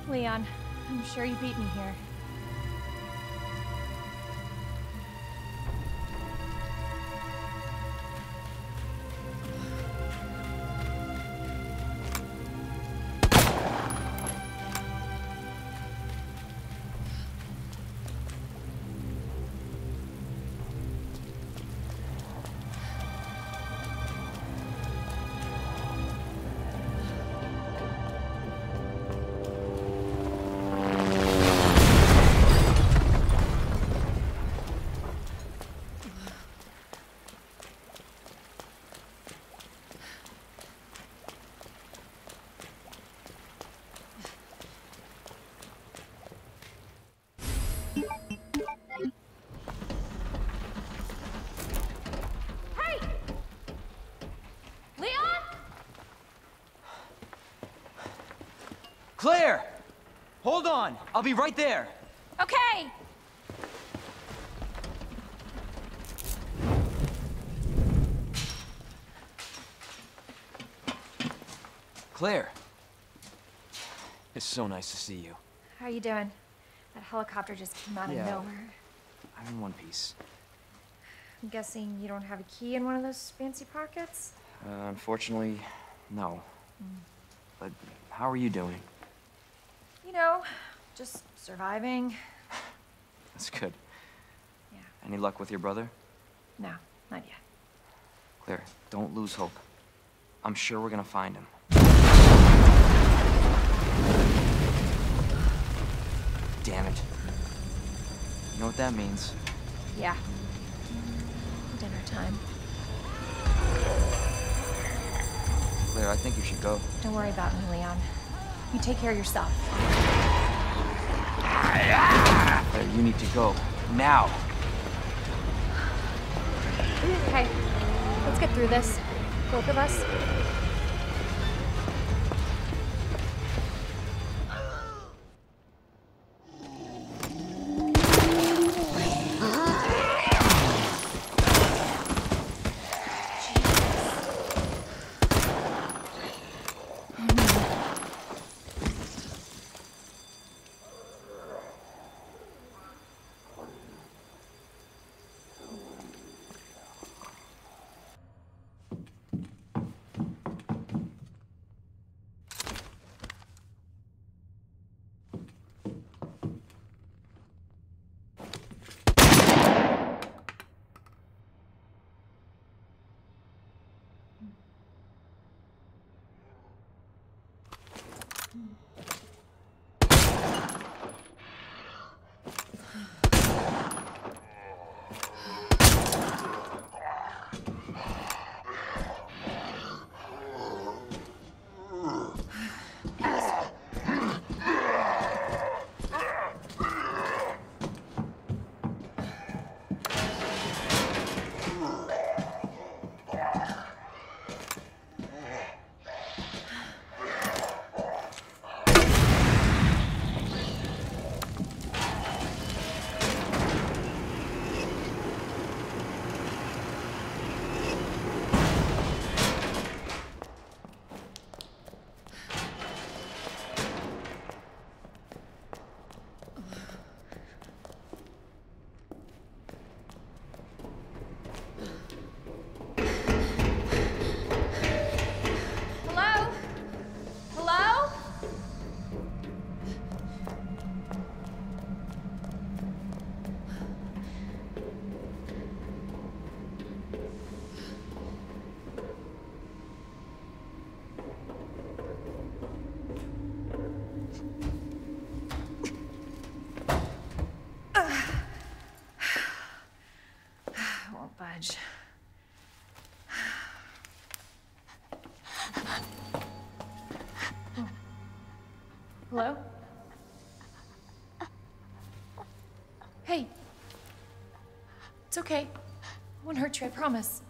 Leon, I'm sure you beat me here. Claire! Hold on! I'll be right there! Okay! Claire! It's so nice to see you. How you doing? That helicopter just came out of nowhere. I'm in one piece. I'm guessing you don't have a key in one of those fancy pockets? Unfortunately, no. But how are you doing? You know, just surviving. That's good. Yeah. Any luck with your brother? No, not yet. Claire, don't lose hope. I'm sure we're gonna find him. Damn it. You know what that means? Yeah. Dinner time. Claire, I think you should go. Don't worry about me, Leon. You take care of yourself. Claire, you need to go. Now! Okay, let's get through this. Both of us. Budge. Oh. Hello? Hey. It's okay. I won't hurt you, I promise.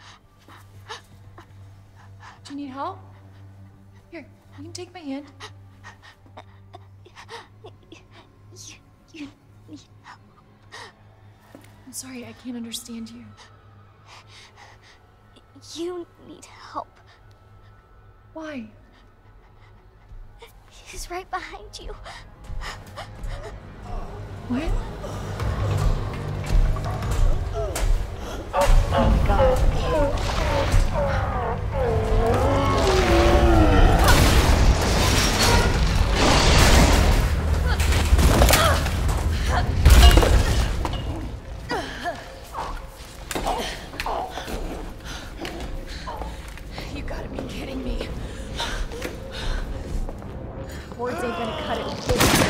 Do you need help? Here, you can take my hand. You need help. I'm sorry, I can't understand you. You need help. Why? He's right behind you. What? Oh my God. You gotta be kidding me. Words ain't gonna cut it with this.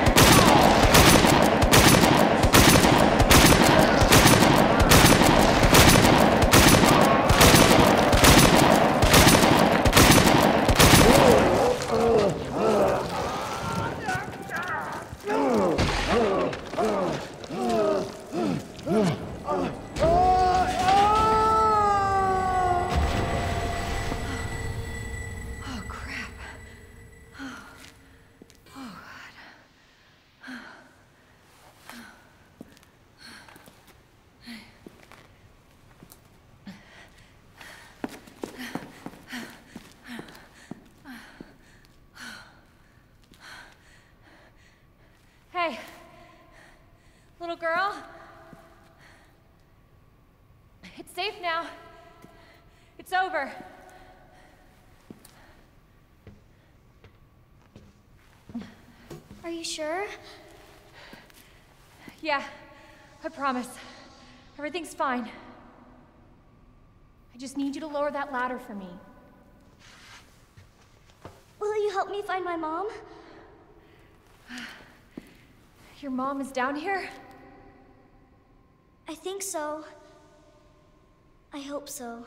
Hey, little girl. It's safe now. It's over. Are you sure? Yeah, I promise. Everything's fine. I just need you to lower that ladder for me. Will you help me find my mom? Your mom is down here? I think so. I hope so.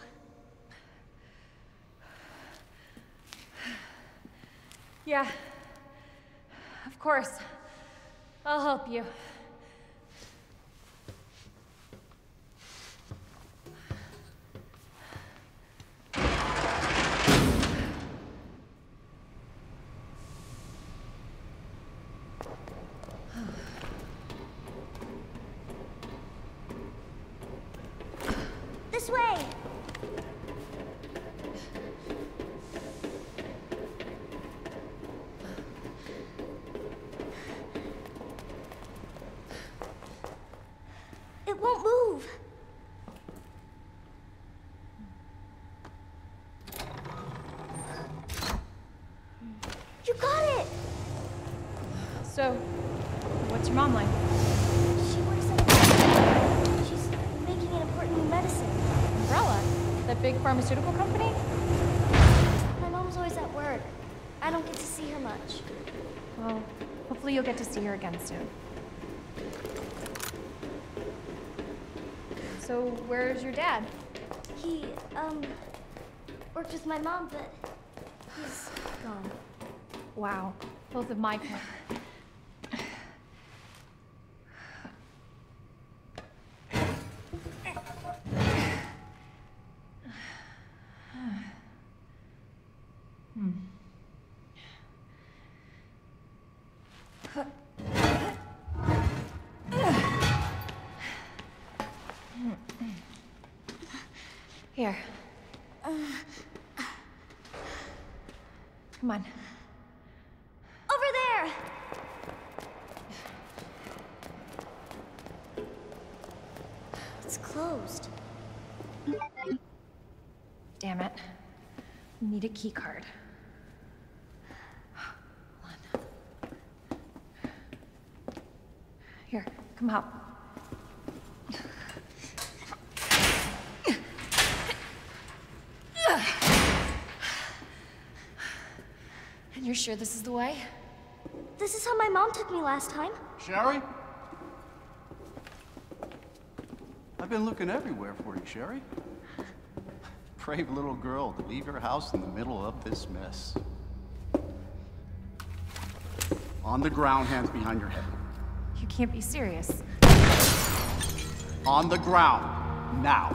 Yeah, of course. I'll help you. This way! It won't move. You got it! So, what's your mom like? She works at a... She's making an important new medicine. Umbrella? That big pharmaceutical company? My mom's always at work. I don't get to see her much. Well, hopefully you'll get to see her again soon. So, where's your dad? He, worked with my mom, but he's gone. Wow, both of my parents. Here. Come on. Over there! It's closed. Damn it. Need a key card. Hold on. Here, come help. And you're sure this is the way? This is how my mom took me last time. Sherry? I've been looking everywhere for you, Sherry. Brave little girl to leave your house in the middle of this mess. On the ground, hands behind your head. You can't be serious. On the ground, now.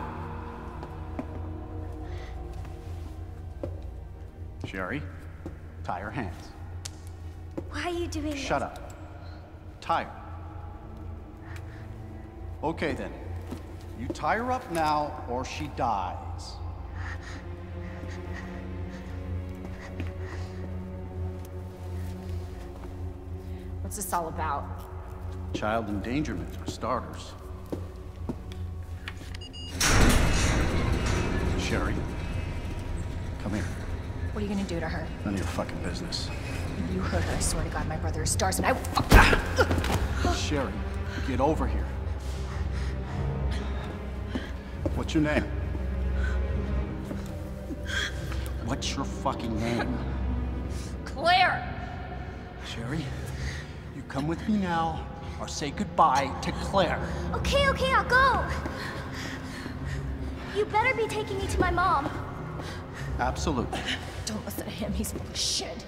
Sherry, tie her hands. Why are you doing this? Shut up. Tie her. Okay then. You tie her up now, or she dies. What's this all about? Child endangerment, for starters. Sherry, come here. What are you gonna do to her? None of your fucking business. If you hurt her, I swear to God, my brother is stars and I will Sherry, get over here. What's your name? What's your fucking name? Claire! Sherry, you come with me now, or say goodbye to Claire. Okay, I'll go. You better be taking me to my mom. Absolutely. Don't listen to him, he's full of shit.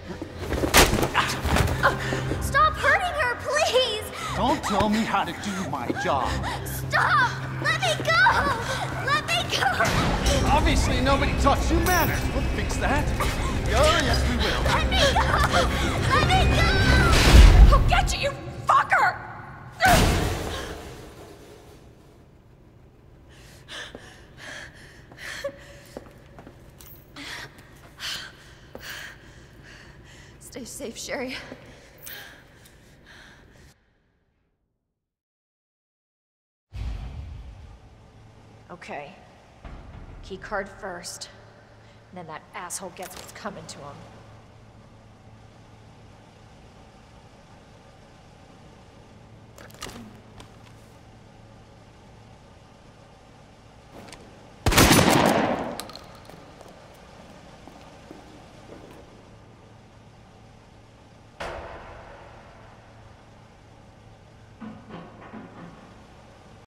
Stop hurting her, please! Don't tell me how to do my job. Stop! Let me go! Let me go! Obviously, nobody taught you manners. We'll fix that. Oh, yes, we will. Let me go! Let me go! I'll get you, you fucker! Stay safe, Sherry. Okay. Key card first. And then that asshole gets what's coming to him.